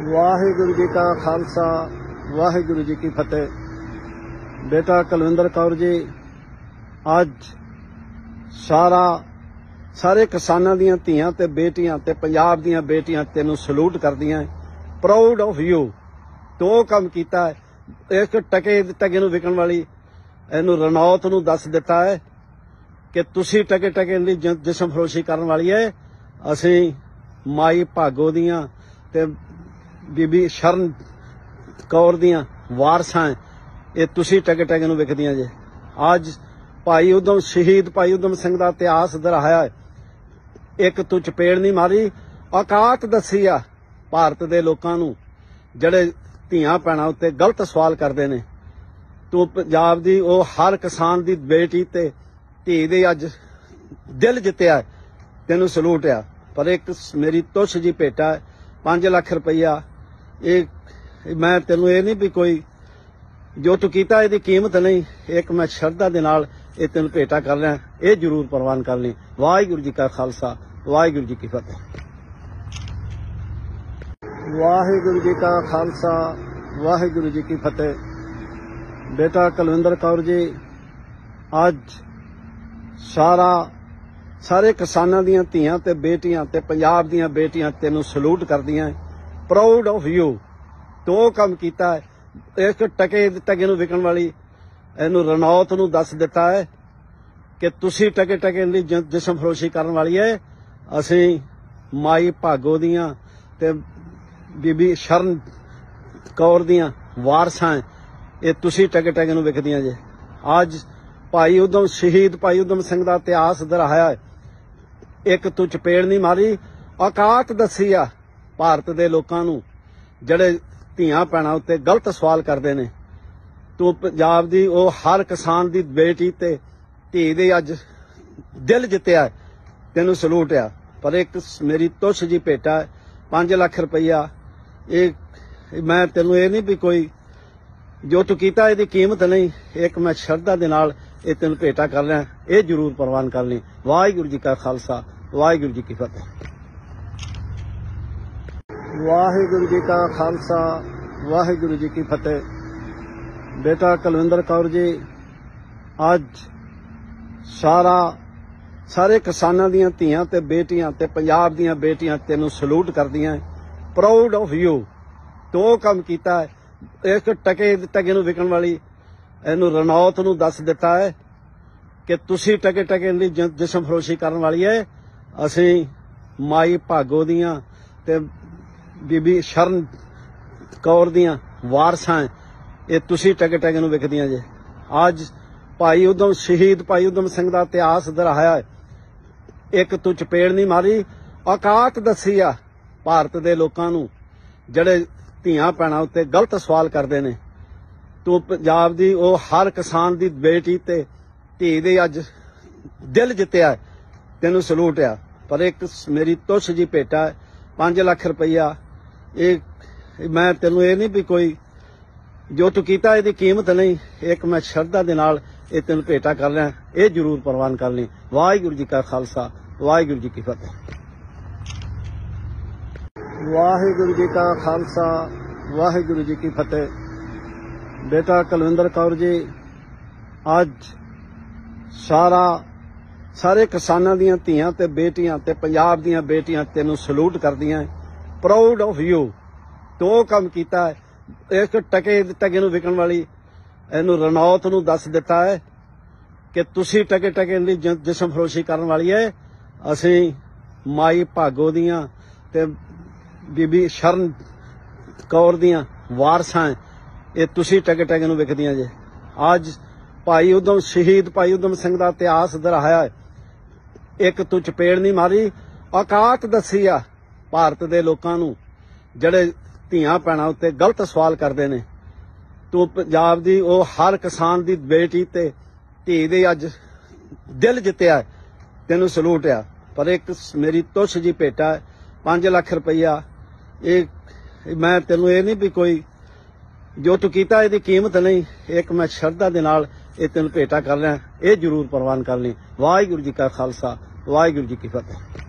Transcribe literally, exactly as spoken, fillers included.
ਵਾਹਿਗੁਰੂ ਜੀ ਕਾ ਖਾਲਸਾ ਵਾਹਿਗੁਰੂ ਜੀ ਕੀ ਫਤਿਹ। ਬੇਟਾ ਕੁਲਵਿੰਦਰ ਕੌਰ ਜੀ, ਅੱਜ ਸਾਰਾ ਸਾਰੇ ਕਿਸਾਨਾਂ ਦੀਆਂ ਧੀਆਂ ਤੇ ਬੇਟੀਆਂ ਤੇ ਪੰਜਾਬ ਦੀਆਂ ਬੇਟੀਆਂ ਤੈਨੂੰ ਸਲੂਟ ਕਰਦੀਆਂ। Proud of you. ਤੋ ਕੰਮ ਕੀਤਾ ਹੈ। ਇੱਕ ਟਕੇ ਟਕੇ ਨੂੰ ਵਿਕਣ ਵਾਲੀ ਇਹਨੂੰ ਰਣੌਤ ਨੂੰ ਦੱਸ ਦਿੱਤਾ ਹੈ ਕਿ ਤੁਸੀਂ ਟਕੇ ਟਕੇ ਦੀ ਜਿਸਮ ਫਰੋਸ਼ੀ ਕਰਨ ਵਾਲੀ ਹੈ। ਅਸੀਂ ਮਾਈ ਭਾਗੋ ਦੀਆਂ ਤੇ ਬੀਬੀ ਸ਼ਰਨ ਕੌਰ ਦੀਆਂ ਵਾਰਸਾਂ ਇਹ ਤੁਸੀਂ ਟਕੇ ਟਕੇ ਨੂੰ ਵਿਕਦੀਆਂ ਜੇ। ਅੱਜ ਭਾਈ ਉਦਮ ਸ਼ਹੀਦ ਭਾਈ ਉਦਮ ਸਿੰਘ ਦਾ ਇਤਿਹਾਸ ਦੁਹਰਾਇਆ। ਇੱਕ ਤੂੰ ਚਪੇੜ ਨਹੀਂ ਮਾਰੀ, ਔਕਾਤ ਦੱਸੀ ਆ ਭਾਰਤ ਦੇ ਲੋਕਾਂ ਨੂੰ ਜਿਹੜੇ ਧੀਆਂ ਭੈਣਾਂ ਉੱਤੇ ਗਲਤ ਸਵਾਲ ਕਰਦੇ ਨੇ। ਤੂੰ ਪੰਜਾਬ ਦੀ ਉਹ ਹਰ ਕਿਸਾਨ ਦੀ ਬੇਟੀ ਤੇ ਧੀ ਦੇ ਅੱਜ ਦਿਲ ਜਿੱਤਿਆ। ਤੈਨੂੰ ਸਲੂਟ ਆ। ਪਰ ਇੱਕ ਮੇਰੀ ਤੁੱਛ ਜੀ ਭੇਟਾ ਪੰਜ ਲੱਖ ਰੁਪਈਆ, ਇਹ ਮੈਂ ਤੈਨੂੰ ਇਹ ਨਹੀਂ ਵੀ ਕੋਈ ਜੋ ਤੂੰ ਕੀਤਾ ਇਹਦੀ ਕੀਮਤ ਨਹੀਂ। ਇੱਕ ਮੈਂ ਸ਼ਰਧਾ ਦੇ ਨਾਲ ਇਹ ਤੈਨੂੰ ਭੇਟਾ ਕਰ ਰਿਹਾ, ਇਹ ਜ਼ਰੂਰ ਪ੍ਰਵਾਨ ਕਰ ਲਈ। ਵਾਹਿਗੁਰੂ ਜੀ ਕਾ ਖਾਲਸਾ ਵਾਹਿਗੁਰੂ ਜੀ ਕੀ ਫਤਿਹ। ਵਾਹਿਗੁਰੂ ਜੀ ਕਾ ਖਾਲਸਾ ਵਾਹਿਗੁਰੂ ਜੀ ਕੀ ਫਤਿਹ। ਬੇਟਾ ਕੁਲਵਿੰਦਰ ਕੌਰ ਜੀ, ਅੱਜ ਸਾਰਾ ਸਾਰੇ ਕਿਸਾਨਾਂ ਦੀਆਂ ਧੀਆਂ ਤੇ ਬੇਟੀਆਂ ਤੇ ਪੰਜਾਬ ਦੀਆਂ ਬੇਟੀਆਂ ਤੈਨੂੰ ਸਲੂਟ ਕਰਦੀਆਂ। Proud of you. ਤੋ ਕੰਮ ਕੀਤਾ ਹੈ। ਇੱਕ ਟਕੇ ਟਕੇ ਨੂੰ ਵਿਕਣ ਵਾਲੀ ਇਹਨੂੰ ਰਣੌਤ ਨੂੰ ਦੱਸ ਦਿੱਤਾ ਹੈ ਕਿ ਤੁਸੀਂ ਟਕੇ ਟਕੇ ਦੀ ਜਿਸਮ ਫਰੋਸ਼ੀ ਕਰਨ ਵਾਲੀ ਹੈ। ਅਸੀਂ ਮਾਈ ਭਾਗੋ ਦੀਆਂ ਤੇ ਬੀਬੀ ਸ਼ਰਨ ਕੌਰ ਦੀਆਂ ਵਾਰਸਾਂ ਇਹ ਤੁਸੀਂ ਟਕੇ ਟਕੇ ਨੂੰ ਵਿਕਦੀਆਂ ਜੇ। ਅੱਜ ਭਾਈ ਉਦਮ ਸ਼ਹੀਦ ਭਾਈ ਉਦਮ ਸਿੰਘ ਦਾ ਇਤਿਹਾਸ ਦੁਹਰਾਇਆ। ਇੱਕ ਤੂੰ ਚਪੇੜ ਨਹੀਂ ਮਾਰੀ, ਔਕਾਤ ਦੱਸੀ ਆ ਭਾਰਤ ਦੇ ਲੋਕਾਂ ਨੂੰ ਜਿਹੜੇ ਧੀਆਂ ਭੈਣਾਂ ਉੱਤੇ ਗਲਤ ਸਵਾਲ ਕਰਦੇ ਨੇ। ਤੂੰ ਪੰਜਾਬ ਦੀ ਉਹ ਹਰ ਕਿਸਾਨ ਦੀ ਬੇਟੀ ਤੇ ਧੀ ਦੇ ਅੱਜ ਦਿਲ ਜਿੱਤਿਆ। ਤੈਨੂੰ ਸਲੂਟ ਆ। ਪਰ ਇੱਕ ਮੇਰੀ ਤੁੱਛ ਜੀ ਭੇਟਾ ਪੰਜ ਲੱਖ ਰੁਪਈਆ, ਇਹ ਮੈਂ ਤੈਨੂੰ ਇਹ ਨਹੀਂ ਵੀ ਕੋਈ ਜੋ ਤੂੰ ਕੀਤਾ ਇਹਦੀ ਕੀਮਤ ਨਹੀਂ। ਇੱਕ ਮੈਂ ਸ਼ਰਧਾ ਦੇ ਨਾਲ ਇਹ ਤੈਨੂੰ ਭੇਟਾ ਕਰ ਰਿਹਾ, ਇਹ ਜ਼ਰੂਰ ਪ੍ਰਵਾਨ ਕਰ ਲਈ। ਵਾਹਿਗੁਰੂ ਜੀ ਕਾ ਖਾਲਸਾ ਵਾਹਿਗੁਰੂ ਜੀ ਕੀ ਫਤਿਹ। ਵਾਹਿਗੁਰੂ ਜੀ ਕਾ ਖਾਲਸਾ ਵਾਹਿਗੁਰੂ ਜੀ ਕੀ ਫਤਿਹ। ਬੇਟਾ ਕੁਲਵਿੰਦਰ ਕੌਰ ਜੀ, ਅੱਜ ਸਾਰਾ ਸਾਰੇ ਕਿਸਾਨਾਂ ਦੀਆਂ ਧੀਆਂ ਤੇ ਬੇਟੀਆਂ ਤੇ ਪੰਜਾਬ ਦੀਆਂ ਬੇਟੀਆਂ ਤੈਨੂੰ ਸਲੂਟ ਕਰਦੀਆਂ। Proud of you. ਤੋ ਕੰਮ ਕੀਤਾ ਹੈ। ਇੱਕ ਟਕੇ ਟਕੇ ਨੂੰ ਵਿਕਣ ਵਾਲੀ ਇਹਨੂੰ ਰਣੌਤ ਨੂੰ ਦੱਸ ਦਿੱਤਾ ਹੈ ਕਿ ਤੁਸੀਂ ਟਕੇ ਟਕੇ ਦੀ ਜਿਸਮ ਫਰੋਸ਼ੀ ਕਰਨ ਵਾਲੀ ਹੈ। ਅਸੀਂ ਮਾਈ ਭਾਗੋ ਦੀਆਂ ਤੇ ਬੀਬੀ ਸ਼ਰਨ ਕੌਰ ਦੀਆਂ ਵਾਰਸਾਂ ਇਹ ਤੁਸੀਂ ਟਕੇ ਟਕੇ ਨੂੰ ਵਿਕਦੀਆਂ ਜੇ। ਅੱਜ ਭਾਈ ਉਦਮ ਸ਼ਹੀਦ ਭਾਈ ਉਦਮ ਸਿੰਘ ਦਾ ਇਤਿਹਾਸ ਦੁਹਰਾਇਆ। ਇੱਕ ਤੂੰ ਚਪੇੜ ਨਹੀਂ ਮਾਰੀ, ਔਕਾਤ ਦੱਸੀ ਆ ਭਾਰਤ ਦੇ ਲੋਕਾਂ ਨੂੰ ਜਿਹੜੇ ਧੀਆਂ ਭੈਣਾਂ ਉੱਤੇ ਗਲਤ ਸਵਾਲ ਕਰਦੇ ਨੇ। ਤੂੰ ਪੰਜਾਬ ਦੀ ਉਹ ਹਰ ਕਿਸਾਨ ਦੀ ਬੇਟੀ ਤੇ ਧੀ ਦੇ ਅੱਜ ਦਿਲ ਜਿੱਤਿਆ। ਤੈਨੂੰ ਸਲੂਟ ਆ। ਪਰ ਇੱਕ ਮੇਰੀ ਤੁੱਛ ਜੀ ਭੇਟਾ ਪੰਜ ਲੱਖ ਰੁਪਈਆ, ਇਹ ਮੈਂ ਤੈਨੂੰ ਇਹ ਨਹੀਂ ਵੀ ਕੋਈ ਜੋ ਤੂੰ ਕੀਤਾ ਇਹਦੀ ਕੀਮਤ ਨਹੀਂ। ਇੱਕ ਮੈਂ ਸ਼ਰਧਾ ਦੇ ਨਾਲ ਇਹ ਤੈਨੂੰ ਭੇਟਾ ਕਰ ਰਿਹਾ, ਇਹ ਜ਼ਰੂਰ ਪ੍ਰਵਾਨ ਕਰ ਲਈ। ਵਾਹਿਗੁਰੂ ਜੀ ਕਾ ਖਾਲਸਾ ਵਾਹਿਗੁਰੂ ਜੀ ਕੀ ਫਤਿਹ। ਵਾਹਿਗੁਰੂ ਜੀ ਕਾ ਖਾਲਸਾ ਵਾਹਿਗੁਰੂ ਜੀ ਕੀ ਫਤਿਹ। ਬੇਟਾ ਕੁਲਵਿੰਦਰ ਕੌਰ ਜੀ, ਅੱਜ ਸਾਰਾ ਸਾਰੇ ਕਿਸਾਨਾਂ ਦੀਆਂ ਧੀਆਂ ਤੇ ਬੇਟੀਆਂ ਤੇ ਪੰਜਾਬ ਦੀਆਂ ਬੇਟੀਆਂ ਤੈਨੂੰ ਸਲੂਟ ਕਰਦੀਆਂ। Proud of you. ਤੋ ਕੰਮ ਕੀਤਾ ਹੈ। ਇੱਕ ਟਕੇ ਟਕੇ ਨੂੰ ਵਿਕਣ ਵਾਲੀ ਇਹਨੂੰ ਰਣੌਤ ਨੂੰ ਦੱਸ ਦਿੱਤਾ ਹੈ ਕਿ ਤੁਸੀਂ ਟਕੇ ਟਕੇ ਦੀ ਜਿਸਮ ਫਰੋਸ਼ੀ ਕਰਨ ਵਾਲੀ ਹੈ। ਅਸੀਂ ਮਾਈ ਭਾਗੋ ਦੀਆਂ ਤੇ ਬੀਬੀ ਸ਼ਰਨ ਕੌਰ ਦੀਆਂ ਵਾਰਸਾਂ ਇਹ ਤੁਸੀਂ ਟਕੇ ਟਕੇ ਨੂੰ ਵਿਕਦੀਆਂ ਜੇ। ਅੱਜ ਭਾਈ ਉਦਮ ਸ਼ਹੀਦ ਭਾਈ ਉਦਮ ਸਿੰਘ ਦਾ ਇਤਿਹਾਸ ਦੁਹਰਾਇਆ। ਇੱਕ ਤੂੰ ਚਪੇੜ ਨਹੀਂ ਮਾਰੀ, ਔਕਾਤ ਦੱਸੀ ਆ ਭਾਰਤ ਦੇ ਲੋਕਾਂ ਨੂੰ ਜਿਹੜੇ ਧੀਆਂ ਭੈਣਾਂ ਉੱਤੇ ਗਲਤ ਸਵਾਲ ਕਰਦੇ ਨੇ। ਤੂੰ ਪੰਜਾਬ ਦੀ ਉਹ ਹਰ ਕਿਸਾਨ ਦੀ ਬੇਟੀ ਤੇ ਧੀ ਦੇ ਅੱਜ ਦਿਲ ਜਿੱਤਿਆ। ਤੈਨੂੰ ਸਲੂਟ ਆ। ਪਰ ਇੱਕ ਮੇਰੀ ਤੁੱਛ ਜੀ ਭੇਟਾ ਪੰਜ ਲੱਖ ਰੁਪਈਆ, ਇਹ ਮੈਂ ਤੈਨੂੰ ਇਹ ਨਹੀਂ ਵੀ ਕੋਈ ਜੋ ਤੂੰ ਕੀਤਾ ਇਹਦੀ ਕੀਮਤ ਨਹੀਂ। ਇੱਕ ਮੈਂ ਸ਼ਰਧਾ ਦੇ ਨਾਲ ਇਹ ਤੈਨੂੰ ਭੇਟਾ ਕਰ ਰਿਹਾ, ਇਹ ਜ਼ਰੂਰ ਪ੍ਰਵਾਨ ਕਰ ਲਈ। ਵਾਹਿਗੁਰੂ ਜੀ ਕਾ ਖਾਲਸਾ ਵਾਹਿਗੁਰੂ ਜੀ ਕੀ ਫਤਿਹ।